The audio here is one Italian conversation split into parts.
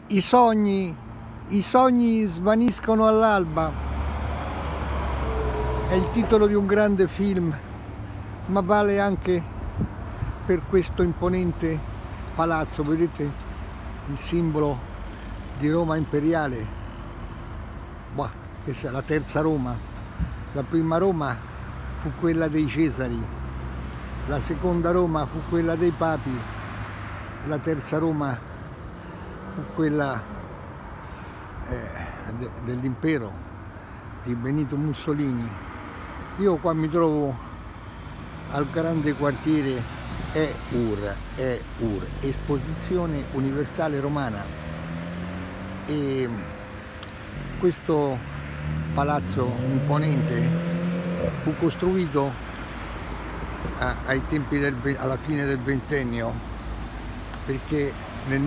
I sogni svaniscono all'alba, è il titolo di un grande film, ma vale anche per questo imponente palazzo. Vedete il simbolo di Roma imperiale? Bah, questa è la terza Roma. La prima Roma fu quella dei Cesari, la seconda Roma fu quella dei Papi, la terza Roma fu quella dell'impero di Benito Mussolini. Io qua mi trovo al grande quartiere EUR, Esposizione Universale Romana, e questo palazzo imponente fu costruito ai tempi alla fine del ventennio, perché nel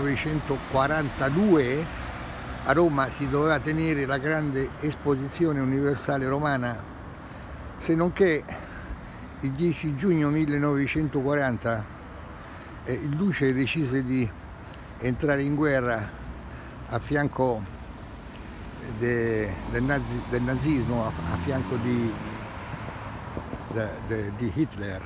1942 a Roma si doveva tenere la grande Esposizione Universale Romana, se non che il 10 giugno 1940 il duce decise di entrare in guerra a fianco del nazismo, a fianco di Hitler,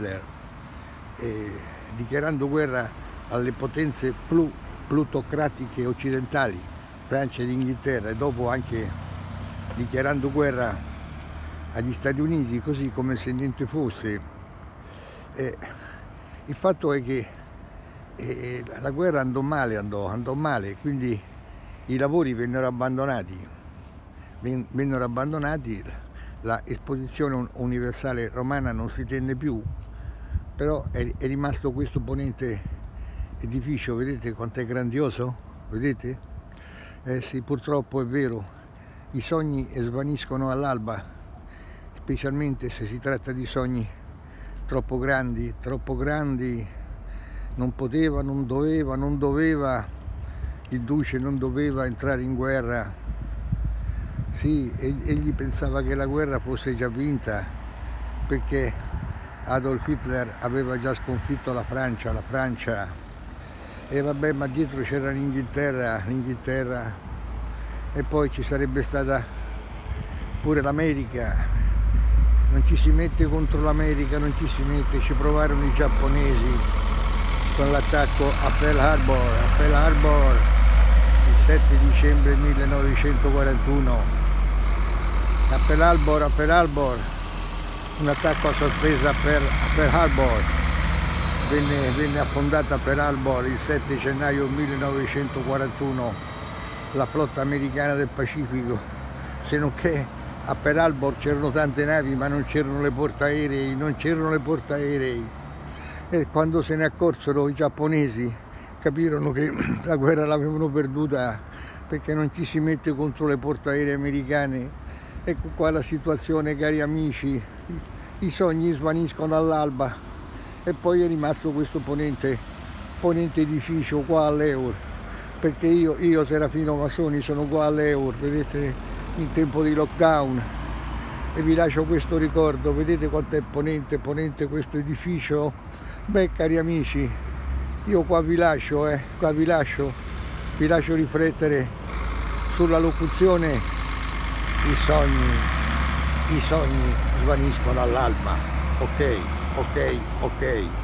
dichiarando guerra alle potenze plutocratiche occidentali, Francia ed Inghilterra, e dopo anche dichiarando guerra agli Stati Uniti, così come se niente fosse. Il fatto è che la guerra andò male, quindi i lavori vennero abbandonati, la Esposizione Universale Romana non si tenne più, però è rimasto questo ponente edificio. Vedete quanto è grandioso? Vedete? Sì, purtroppo è vero, i sogni svaniscono all'alba, specialmente se si tratta di sogni troppo grandi, non poteva, non doveva, il duce non doveva entrare in guerra. Sì, egli pensava che la guerra fosse già vinta, perché Adolf Hitler aveva già sconfitto la Francia, e vabbè, ma dietro c'era l'Inghilterra, e poi ci sarebbe stata pure l'America. Non ci si mette contro l'America, non ci si mette. Ci provarono i giapponesi con l'attacco a Pearl Harbor il 7 dicembre 1941. A Pearl Harbor, un attacco a sorpresa a Pearl Harbor. Venne affondata Pearl Harbor il 7 gennaio 1941, la flotta americana del Pacifico, se non che a Pearl Harbor c'erano tante navi, ma non c'erano le portaerei, e quando se ne accorsero i giapponesi capirono che la guerra l'avevano perduta, perché non ci si mette contro le portaerei americane. Ecco qua la situazione, cari amici, i sogni svaniscono all'alba, e poi è rimasto questo ponente edificio qua all'EUR, perché io Serafino Masoni sono qua all'EUR, vedete, in tempo di lockdown, e vi lascio questo ricordo. Vedete quanto è ponente questo edificio? Beh, cari amici, io qua vi lascio riflettere sulla locuzione: i sogni svaniscono all'alba. Ok.